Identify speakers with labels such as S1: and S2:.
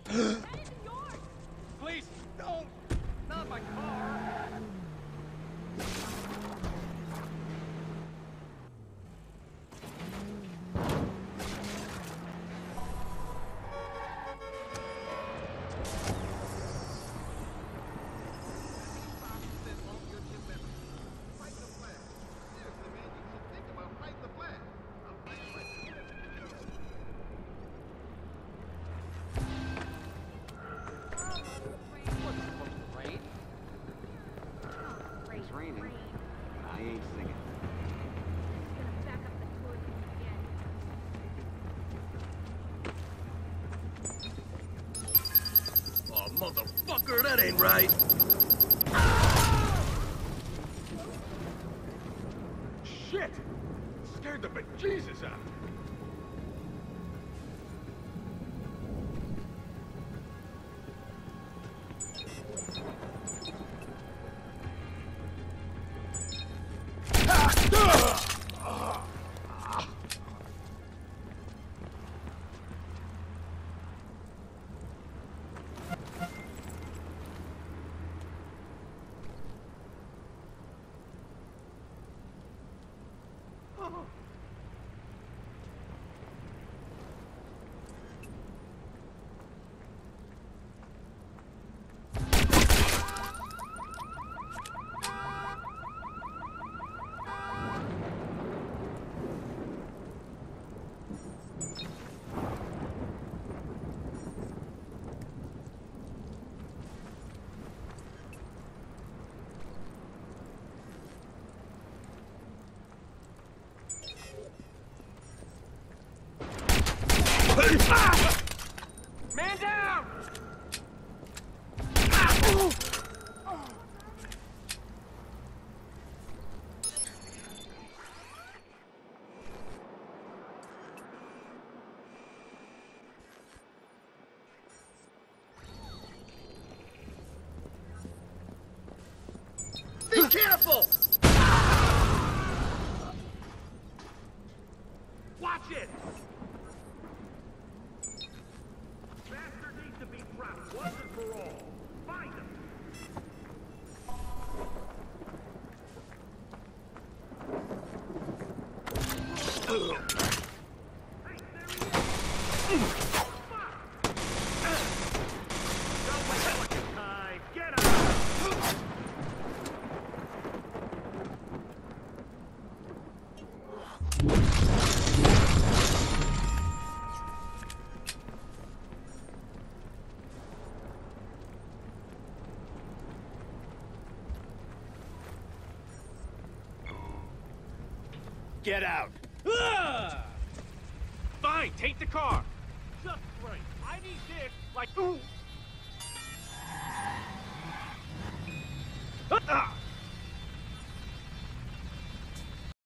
S1: Please, don't! Not my car!
S2: Motherfucker, that ain't right.
S1: Shit! Scared the bejesus out of me. Man down!
S2: Be careful!
S1: Watch it! Master needs to be trapped once and for all. Find him! Hey, there he is! Fuck! Don't waste fucking time! Get out!
S2: Get out.
S1: Fine, take the car. Just right. I need this, like, ooh,